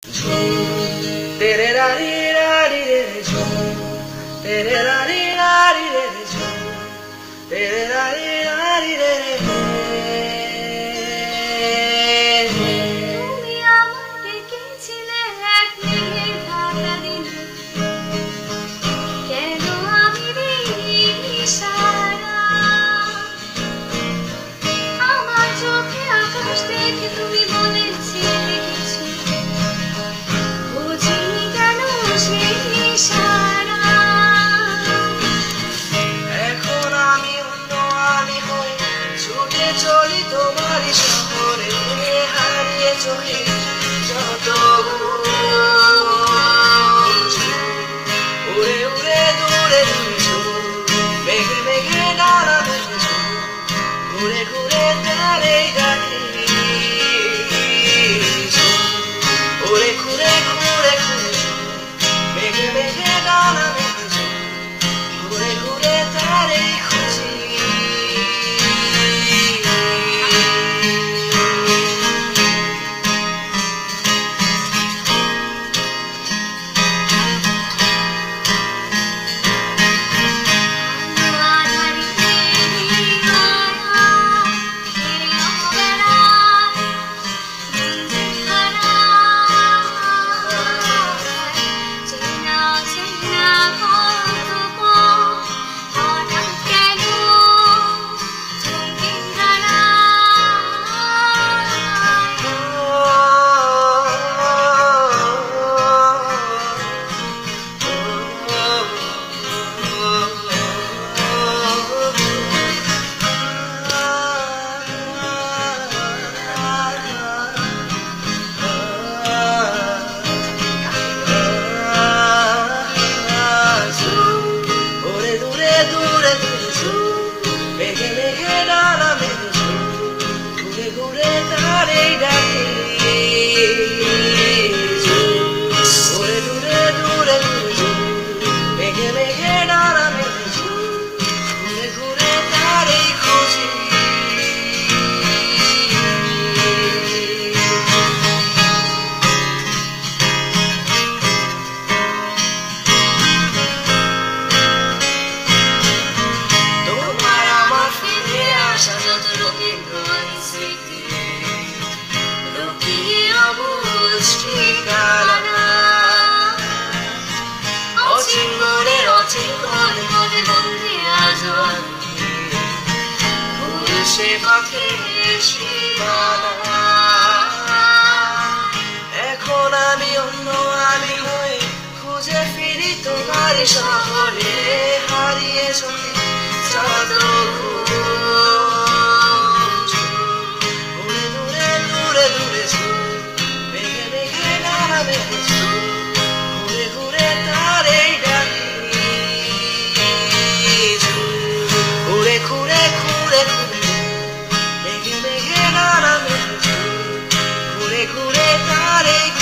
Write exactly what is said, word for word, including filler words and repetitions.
तेरे रारी रारी रे रे झूम, तेरे रारी रारी रे रे झूम, तेरे रारी रारी रे रे তুমি আমায় ডেকেছিলে এক মেঘের ভাটা দিনে, কেন আমি দিশাহারা? আমার চোখে আকাশ দেখে তুমি বলেছিলে কিছু, বুঝিনি কেন সেই ইশারা। এখন আমি অন্য আমি হই, ছুটে চলি তোমারই শহরে, হারিয়ে চোখে যত উড়ে উড়ে দূরে দূরে ঝুম, মেঘে মেঘে ডানা মেঘে ঝুম, ঘুরে ঘুরে তারে ডাকি ঝুম, উড়ে ঘুরে ঘুরে ঘুরে ঝুম, মেঘে মেঘে ডানা মেঘে ঝুম, ঘুরে ঘুরে তারে খুঁজি। মেঘে মেঘে ডানা মেঘে ঝুম, ঘুরে ঘুরে তারে ডাকি ঝুম, ঘুরে ঘুরে দূরে দূরে ঝুম, মেঘে মেঘে ডানা মেঘে ঝুম, ঘুরে ঘুরে তারে খুঁজি। এখন আমি অন্য আমি হই, খুঁজে ফিরি তোমারই শহরে, হারিয়ে চোখে যত ঘুরে দূরে দূরে দূরে ঝুম, মেঘে মেঘে ডানা মেঘে ঝুম, ঘুরে ঘুরে তারে ডাকি ঝুম, ঘুরে ঘুরে ঘুরে ঘুরে মেঘে মেঘে ডানা মেঘে ঝুম, ঘুরে ঘুরে তারে